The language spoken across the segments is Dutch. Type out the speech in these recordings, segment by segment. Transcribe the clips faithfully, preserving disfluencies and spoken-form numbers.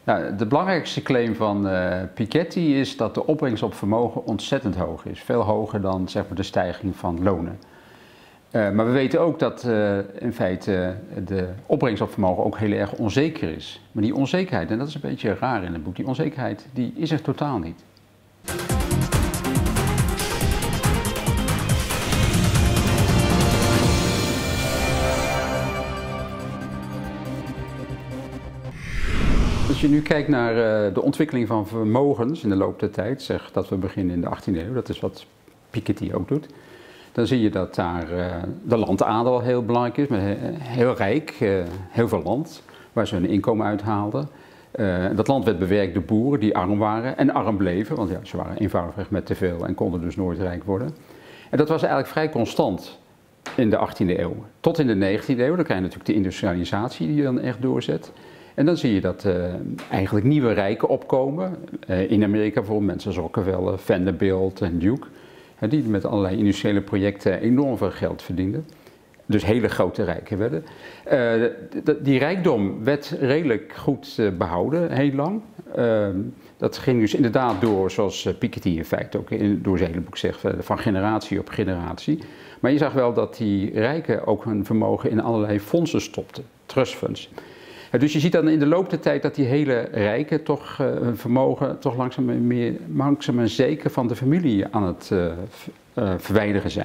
Nou, de belangrijkste claim van uh, Piketty is dat de opbrengst op vermogen ontzettend hoog is. Veel hoger dan zeg maar, de stijging van lonen. Uh, maar we weten ook dat uh, in feite uh, de opbrengst op vermogen ook heel erg onzeker is. Maar die onzekerheid, en dat is een beetje raar in het boek, die onzekerheid die is er totaal niet. Als je nu kijkt naar uh, de ontwikkeling van vermogens in de loop der tijd, zeg dat we beginnen in de achttiende eeuw, dat is wat Piketty ook doet, dan zie je dat daar uh, de landaandeel heel belangrijk is, met heel rijk, uh, heel veel land, waar ze hun inkomen uithaalden. Uh, dat land werd bewerkt door boeren die arm waren en arm bleven, want ja, ze waren eenvoudigweg met te veel en konden dus nooit rijk worden. En dat was eigenlijk vrij constant in de achttiende eeuw. Tot in de negentiende eeuw, dan krijg je natuurlijk de industrialisatie die je dan echt doorzet. En dan zie je dat uh, eigenlijk nieuwe rijken opkomen. Uh, in Amerika bijvoorbeeld mensen zoals Rockefeller, Vanderbilt en Duke. Uh, die met allerlei industriële projecten enorm veel geld verdienden. Dus hele grote rijken werden. Uh, die rijkdom werd redelijk goed uh, behouden, heel lang. Uh, dat ging dus inderdaad door, zoals uh, Piketty in feite ook in, door zijn hele boek zegt, uh, van generatie op generatie. Maar je zag wel dat die rijken ook hun vermogen in allerlei fondsen stopten, trustfunds. Dus je ziet dan in de loop der tijd dat die hele rijken toch uh, hun vermogen toch langzaam en, meer, langzaam en zeker van de familie aan het uh, uh, verwijderen zijn.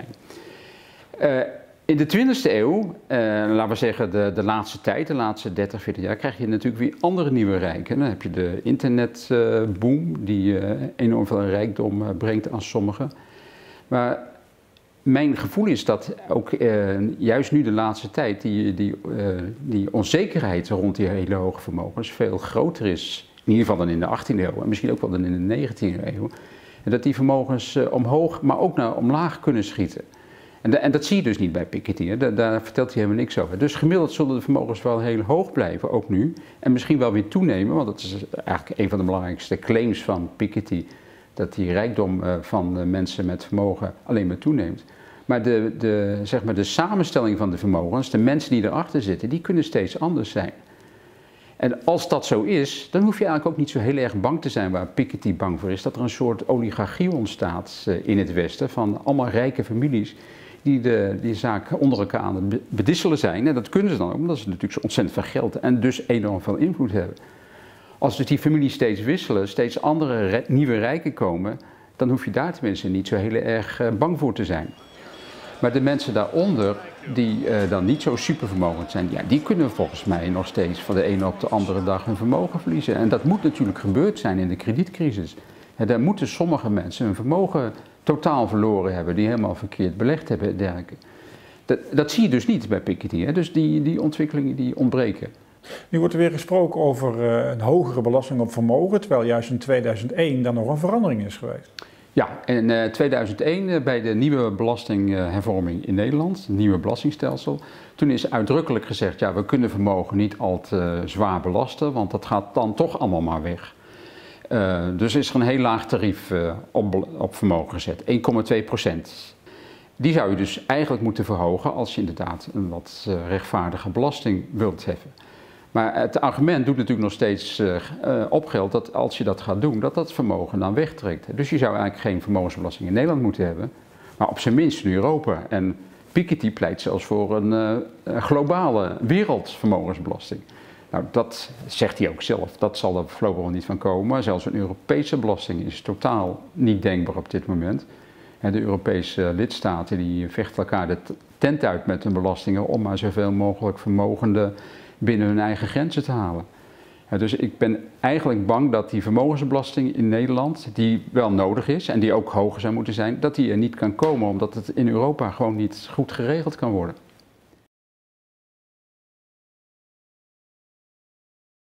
Uh, in de twintigste eeuw, uh, laten we zeggen de, de laatste tijd, de laatste dertig, veertig jaar, krijg je natuurlijk weer andere nieuwe rijken. Dan heb je de internetboom uh, die uh, enorm veel rijkdom uh, brengt aan sommigen. Maar mijn gevoel is dat ook uh, juist nu de laatste tijd die, die, uh, die onzekerheid rond die hele hoge vermogens veel groter is. In ieder geval dan in de achttiende eeuw en misschien ook wel dan in de negentiende eeuw. En dat die vermogens uh, omhoog, maar ook naar omlaag kunnen schieten. En, de, en dat zie je dus niet bij Piketty, hè. Daar, daar vertelt hij helemaal niks over. Dus gemiddeld zullen de vermogens wel heel hoog blijven, ook nu. En misschien wel weer toenemen, want dat is eigenlijk een van de belangrijkste claims van Piketty. Dat die rijkdom uh, van de mensen met vermogen alleen maar toeneemt. Maar de, de, zeg maar de samenstelling van de vermogens, de mensen die erachter zitten, die kunnen steeds anders zijn. En als dat zo is, dan hoef je eigenlijk ook niet zo heel erg bang te zijn waar Piketty bang voor is. Dat er een soort oligarchie ontstaat uh, in het Westen van allemaal rijke families die de die zaak onder elkaar aan het bedisselen zijn. En dat kunnen ze dan ook, omdat ze natuurlijk zo ontzettend veel geld en dus enorm veel invloed hebben. Als dus die families steeds wisselen, steeds andere nieuwe rijken komen, dan hoef je daar tenminste niet zo heel erg uh, bang voor te zijn. Maar de mensen daaronder, die uh, dan niet zo supervermogend zijn, ja, die kunnen volgens mij nog steeds van de ene op de andere dag hun vermogen verliezen. En dat moet natuurlijk gebeurd zijn in de kredietcrisis. En daar moeten sommige mensen hun vermogen totaal verloren hebben, die helemaal verkeerd belegd hebben en dergelijke. Dat, dat zie je dus niet bij Piketty, hè? Dus die, die ontwikkelingen die ontbreken. Nu wordt er weer gesproken over uh, een hogere belasting op vermogen, terwijl juist in tweeduizend één dan nog een verandering is geweest. Ja, in uh, tweeduizend één uh, bij de nieuwe belastinghervorming in Nederland, het nieuwe belastingstelsel, toen is uitdrukkelijk gezegd, ja, we kunnen vermogen niet al te uh, zwaar belasten, want dat gaat dan toch allemaal maar weg. Uh, dus is er een heel laag tarief uh, op, op vermogen gezet, één komma twee procent. Die zou je dus eigenlijk moeten verhogen als je inderdaad een wat uh, rechtvaardige belasting wilt heffen. Maar het argument doet natuurlijk nog steeds uh, uh, opgeld dat als je dat gaat doen, dat dat vermogen dan wegtrekt. Dus je zou eigenlijk geen vermogensbelasting in Nederland moeten hebben, maar op zijn minst in Europa. En Piketty pleit zelfs voor een uh, globale wereldvermogensbelasting. Nou, dat zegt hij ook zelf, dat zal er voorlopig wel niet van komen. Maar zelfs een Europese belasting is totaal niet denkbaar op dit moment. En de Europese lidstaten die vechten elkaar de tent uit met hun belastingen om maar zoveel mogelijk vermogenden binnen hun eigen grenzen te halen. Ja, dus ik ben eigenlijk bang dat die vermogensbelasting in Nederland, die wel nodig is en die ook hoger zou moeten zijn, dat die er niet kan komen omdat het in Europa gewoon niet goed geregeld kan worden.